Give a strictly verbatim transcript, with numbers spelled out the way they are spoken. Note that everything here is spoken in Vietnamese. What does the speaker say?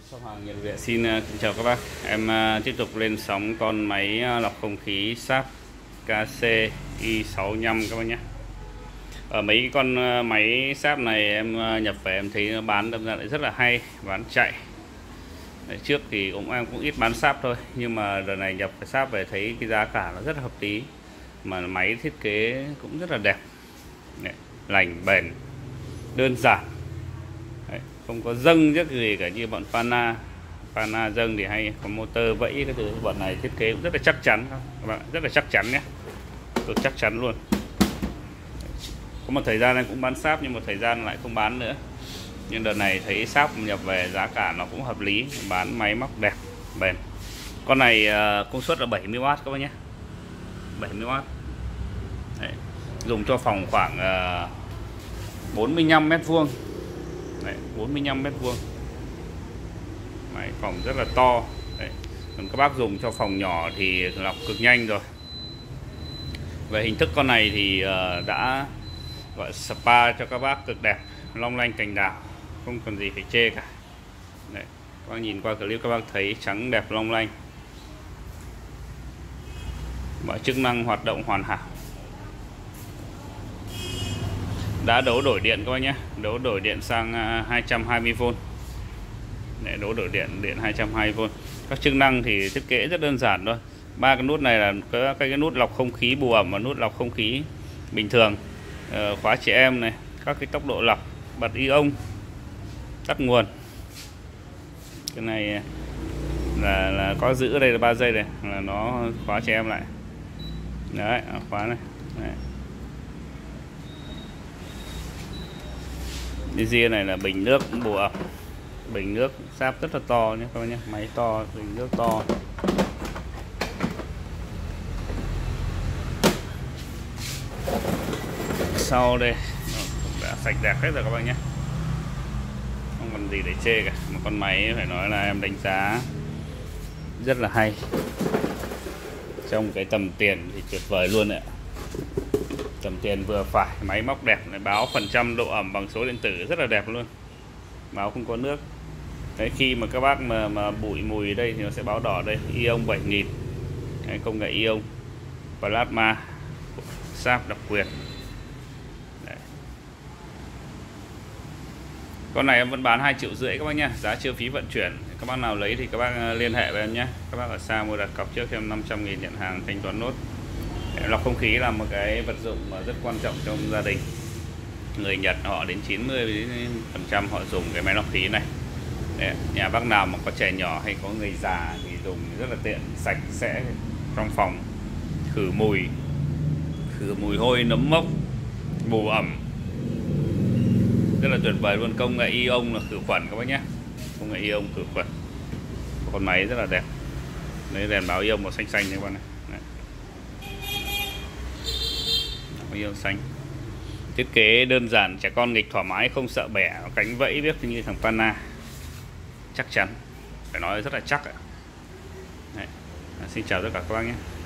Shop hàng nhiệt Việt xin uh, kính chào các bác. Em uh, tiếp tục lên sóng con máy uh, lọc không khí Sharp ca xê i sáu lăm các bác nhé. Ở mấy con uh, máy Sharp này em uh, nhập về em thấy nó bán đâm ra lại rất là hay, bán chạy. Đấy, trước thì cũng em cũng ít bán Sharp thôi, nhưng mà đợt này nhập cái Sharp về thấy cái giá cả nó rất là hợp lý, mà máy thiết kế cũng rất là đẹp. Đấy, lành bền, đơn giản. Đấy, không có dâng rất gì cả như bọn Pana. Pana dâng thì hay có motor vẫy cái thứ. Bọn này thiết kế cũng rất là chắc chắn các bạn, rất là chắc chắn nhé, tôi chắc chắn luôn. Có một thời gian em cũng bán Sharp, nhưng một thời gian lại không bán nữa. Nhưng đợt này thấy Sharp nhập về giá cả nó cũng hợp lý, bán máy móc đẹp, bền. Con này công suất là bảy mươi oát các bác nhé, bảy mươi oát. Đấy, dùng cho phòng khoảng bốn mươi lăm mét vuông. Đấy, bốn mươi lăm mét vuông. Máy phòng rất là to. Đấy. Còn các bác dùng cho phòng nhỏ thì lọc cực nhanh rồi. Về hình thức con này thì uh, đã gọi spa cho các bác cực đẹp, long lanh cành đào, không còn gì phải chê cả. Đấy. Các bác nhìn qua clip các bác thấy trắng đẹp long lanh, mọi chức năng hoạt động hoàn hảo. Đã đấu đổi điện các bác nhé, đấu đổi điện sang hai trăm hai mươi vôn. Để đấu đổi điện điện hai trăm hai mươi vôn. Các chức năng thì thiết kế rất đơn giản thôi. Ba cái nút này là cái, cái nút lọc không khí bù ẩm và nút lọc không khí bình thường, ờ, khóa trẻ em này, các cái tốc độ lọc, bật ion, tắt nguồn. Cái này là là có giữ ở đây là ba giây này, là nó khóa trẻ em lại. Đấy, khóa này. Đấy. Cái này là bình nước bù ẩm. Bình nước Sharp rất là to nhé các bác nhé, máy to, bình nước to. Sau đây đã sạch đẹp hết rồi các bác nhé, không còn gì để chê cả. Một con máy phải nói là em đánh giá rất là hay, trong cái tầm tiền thì tuyệt vời luôn ạ. Tầm tiền vừa phải, máy móc đẹp này, báo phần trăm độ ẩm bằng số điện tử rất là đẹp luôn, báo không có nước. Đấy, khi mà các bác mà, mà bụi mùi ở đây thì nó sẽ báo đỏ đây, ion bảy nghìn. Đấy, công nghệ ion plasma Sharp độc quyền. Đấy. Con này em vẫn bán hai triệu rưỡi các bác nhé, giá chưa phí vận chuyển. Các bác nào lấy thì các bác liên hệ với em nhé. Các bác ở xa mua đặt cọc trước cho em năm trăm nghìn, nhận hàng thanh toán nốt. Lọc không khí là một cái vật dụng mà rất quan trọng trong gia đình. Người Nhật họ đến chín mươi phần trăm họ dùng cái máy lọc khí này. Đấy, nhà bác nào mà có trẻ nhỏ hay có người già thì dùng rất là tiện, sạch sẽ trong phòng, khử mùi, khử mùi hôi, nấm mốc, bù ẩm, rất là tuyệt vời luôn. Công nghệ ion là khử khuẩn các bác nhé, công nghệ ion khử khuẩn. Con máy rất là đẹp. Đấy, đèn báo ion màu xanh xanh các bạn này. Đấy. Ion xanh. Thiết kế đơn giản, trẻ con nghịch thoải mái, không sợ bẻ, cánh vẫy biết như thằng Pana. Chắc chắn, phải nói rất là chắc ạ. Đấy. Xin chào tất cả các bác nhé.